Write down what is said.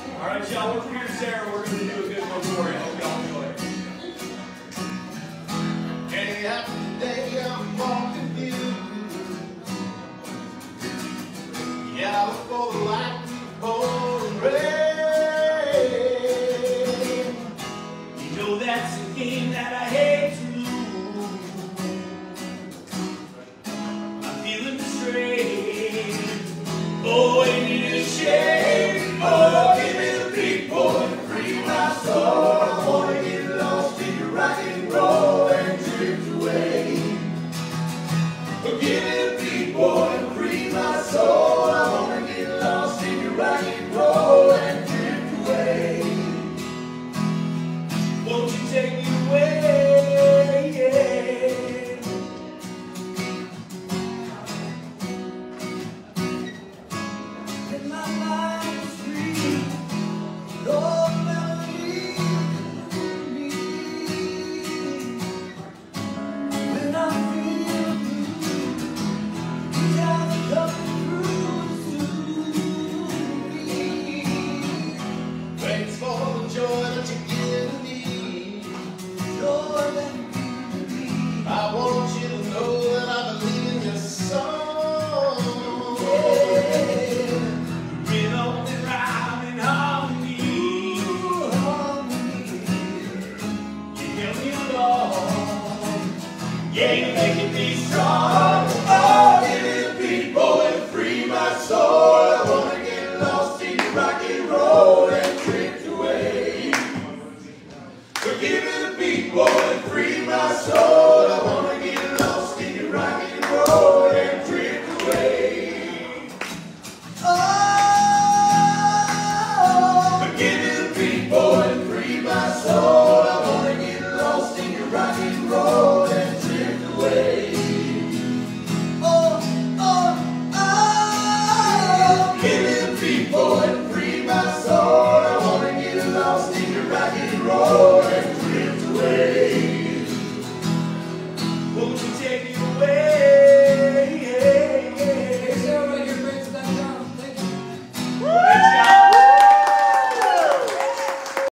All right, y'all, we're Pierce Arrow. We're going to do a good one for you. Hope y'all enjoy it. Any happy day I'm walking you. Yeah, I look for the light, for the rain. You know that's a game that I hate to lose. I'm feeling betrayed. Oh, ain't it a shame? Oh, give me the beat, boy, and free my soul. I wanna get lost in your rock and roll and drift away. Oh, give me the beat, boy, and free my soul. I wanna get lost in your rock and roll and drift away. Won't you take me away? And my mind is free, no melody for me. When I feel blue, you gotta come through to me. Thanks for the joy that you give me, joy that you give me. I want you to know that I believe in your song. Rhythm and rhyme and harmony. You help me along. Yeah.